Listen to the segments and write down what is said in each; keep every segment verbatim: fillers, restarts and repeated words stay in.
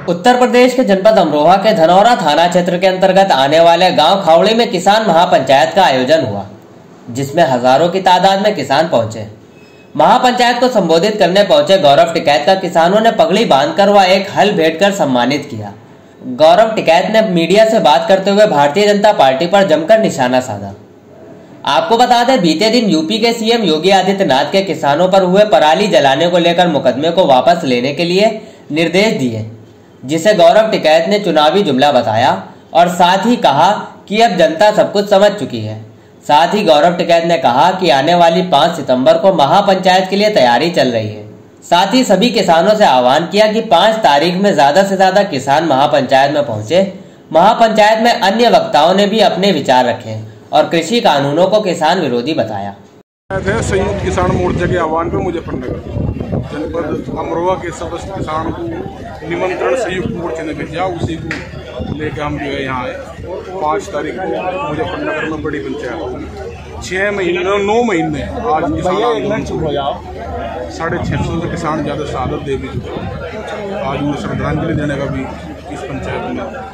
उत्तर प्रदेश के जनपद अमरोहा के धनौरा थाना क्षेत्र के अंतर्गत आने वाले गांव खावड़ी में किसान महापंचायत का आयोजन हुआ, जिसमें हजारों की तादाद में किसान पहुंचे। महापंचायत को संबोधित करने पहुंचे गौरव टिकैत का किसानों ने पगड़ी बांधकर व एक हल भेंट कर सम्मानित किया। गौरव टिकैत ने मीडिया से बात करते हुए भारतीय जनता पार्टी पर जमकर निशाना साधा। आपको बता दें, बीते दिन यूपी के सीएम योगी आदित्यनाथ के किसानों पर हुए पराली जलाने को लेकर मुकदमे को वापस लेने के लिए निर्देश दिए, जिसे गौरव टिकैत ने चुनावी जुमला बताया और साथ ही कहा कि अब जनता सब कुछ समझ चुकी है। साथ ही गौरव टिकैत ने कहा कि आने वाली पाँच सितंबर को महापंचायत के लिए तैयारी चल रही है। साथ ही सभी किसानों से आह्वान किया कि पाँच तारीख में ज्यादा से ज्यादा किसान महापंचायत में पहुंचे। महापंचायत में अन्य वक्ताओं ने भी अपने विचार रखे और कृषि कानूनों को किसान विरोधी बताया। संयुक्त किसान मोर्चा के आह्वान पे मुजफ्फरनगर जनपद अमरोहा के समस्त किसान को निमंत्रण संयुक्त मोर्चे ने भेजा, उसी को लेकर हम जो है यहाँ आए। पाँच तारीख को मुजफ्फरनगर में बड़ी पंचायत होगी। छः महीने नौ महीने आज साढ़े छः सौ से किसान ज़्यादा शहादत दे भी चुके। आज उन्हें श्रद्धांजलि देने का भी इस पंचायत में।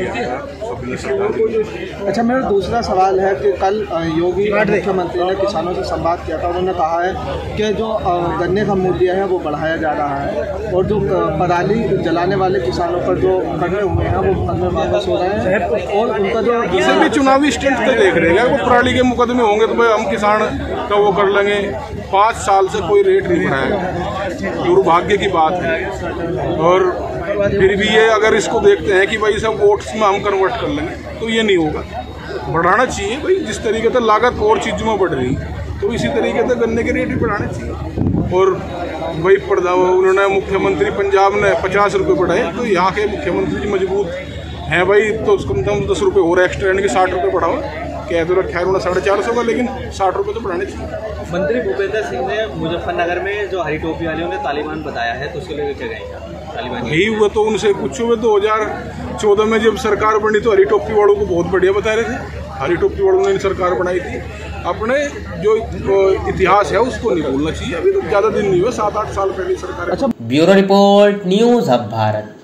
अच्छा, मेरा दूसरा सवाल है कि कल योगी मुख्यमंत्री ने किसानों से संवाद किया था। उन्होंने कहा है कि जो गन्ने का मूल्य है वो बढ़ाया जा रहा है और जो पराली जलाने वाले किसानों पर जो मुकदमे हुए हैं वो मुकदमे वापस हो रहे हैं और उनका जो किसी भी चुनावी स्टेट पे देख रहे हैं वो पराली के मुकदमे होंगे तो भाई हम किसान का वो कर लेंगे। पाँच साल से कोई रेट नहीं बढ़ाया, दुर्भाग्य की बात है। और फिर भी ये अगर इसको देखते हैं कि भाई सब वोट्स में हम कन्वर्ट कर लेंगे तो ये नहीं होगा। बढ़ाना चाहिए भाई, जिस तरीके से लागत और चीज़ों में बढ़ रही तो इसी तरीके से गन्ने के रेट भी बढ़ाने चाहिए। और वही पढ़ा उन्होंने मुख्यमंत्री पंजाब ने पचास रुपये बढ़ाए, तो यहाँ के मुख्यमंत्री जी मजबूत हैं भाई, तो कम से कम दस रुपये और एक्स्ट्रा यानी कि साठ रुपये बढ़ाओ। कह तो रखा है उन्होंने साढ़े चार सौ का, लेकिन साठ रुपये तो बढ़ाने चाहिए। मंत्री भूपेंद्र सिंह ने मुजफ्फरनगर में जो हरी टोपी वाले उन्हें तालिबान बताया है, तो उसके लिए क्या कहेंगे? तालिबान यही हुआ तो उनसे पूछो हुए दो हजार चौदह में जब सरकार बनी तो हरी टोपी वालों को बहुत बढ़िया बता रहे थे। हरी टोपी वालों ने सरकार बनाई थी। अपने जो इतिहास है उसको नहीं भूलना चाहिए। अभी तो ज्यादा दिन नहीं हुआ, सात आठ साल पहले सरकार। Bureau report, news hub Bharat.